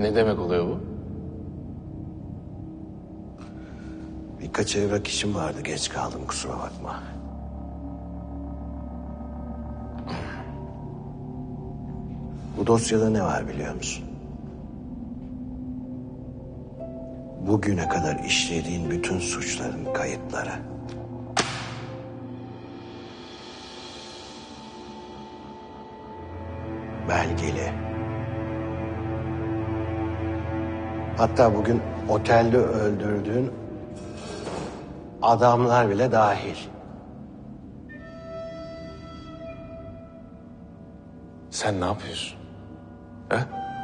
Ne demek oluyor bu? Birkaç evrak işim vardı, geç kaldım, kusura bakma. Bu dosyada ne var biliyor musun? Bugüne kadar işlediğin bütün suçların kayıtları. Belgeli. Hatta bugün otelde öldürdüğün adamlar bile dahil. Sen ne yapıyorsun? He?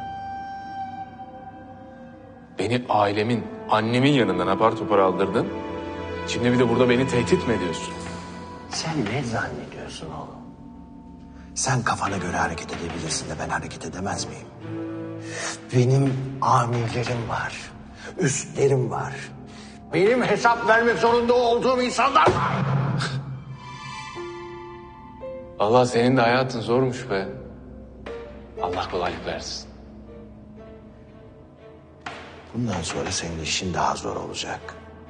Beni ailemin, annemin yanından apar topar aldırdın. Şimdi bir de burada beni tehdit mi ediyorsun? Sen ne zannediyorsun oğlum? Sen kafana göre hareket edebilirsin de ben hareket edemez miyim? Benim amirlerim var, üstlerim var. Benim hesap vermek zorunda olduğum insanlar var. Allah senin de hayatın zormuş be. Allah kolaylık versin. Bundan sonra senin işin daha zor olacak.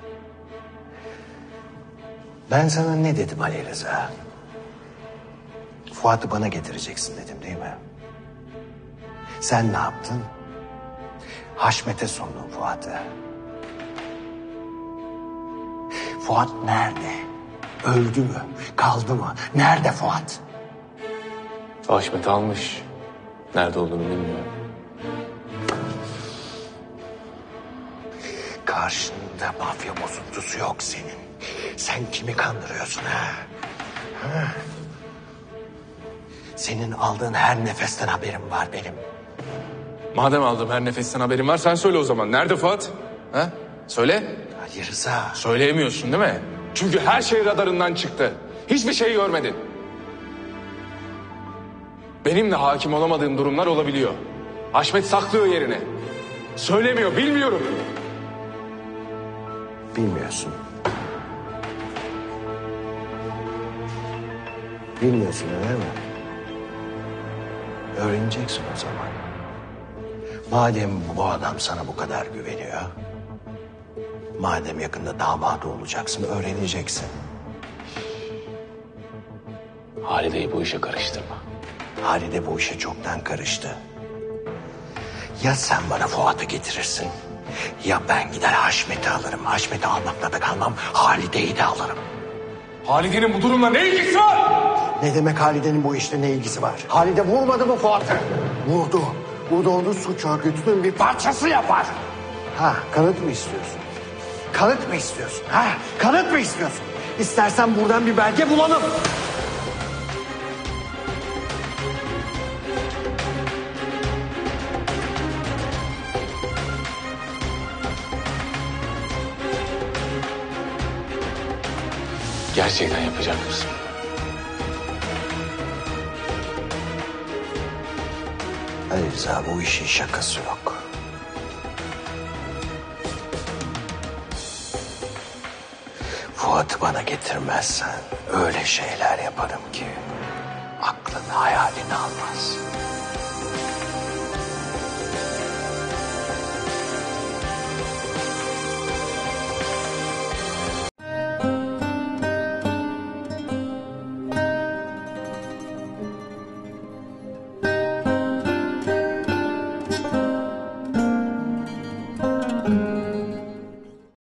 Ben sana ne dedim Ali Rıza? Fuat'ı bana getireceksin dedim değil mi? Sen ne yaptın? Haşmet'e sundun Fuat'ı. Fuat nerede? Öldü mü? Kaldı mı? Nerede Fuat? Haşmet almış. Nerede olduğunu bilmiyorum. Karşında mafya bozuntusu yok senin. Sen kimi kandırıyorsun ha? Ha? Senin aldığın her nefesten haberim var benim. Madem aldım her nefesten haberin var sen söyle o zaman. Nerede Fuat? Ha? Söyle. Ali Rıza. Söyleyemiyorsun değil mi? Çünkü her şey radarından çıktı. Hiçbir şey görmedin. Benim de hakim olamadığım durumlar olabiliyor. Haşmet saklıyor yerini. Söylemiyor, bilmiyorum. Bilmiyorsun. Bilmiyorsun öyle mi? Öğreneceksin o zaman. Madem bu adam sana bu kadar güveniyor... madem yakında damadı olacaksın, öğreneceksin. Halide'yi bu işe karıştırma. Halide bu işe çoktan karıştı. Ya sen bana Fuat'ı getirirsin... ya ben gider Haşmet'i alırım. Haşmet'i almakla da kalmam, Halide'yi de alırım. Halide'nin bu durumla ne ilgisi var? Ne demek Halide'nin bu işte ne ilgisi var? Halide vurmadı mı Fuat'ı? Vurdu. Bu da onu suç örgütünün bir parçası yapar. Ha, kanıt mı istiyorsun? Kanıt mı istiyorsun? Ha, kanıt mı istiyorsun? İstersen buradan bir belge bulalım. Gerçekten yapacak mısın? Ali Rıza, bu işin şakası yok. Fuat'ı bana getirmezsen öyle şeyler yaparım ki aklın hayalini almaz.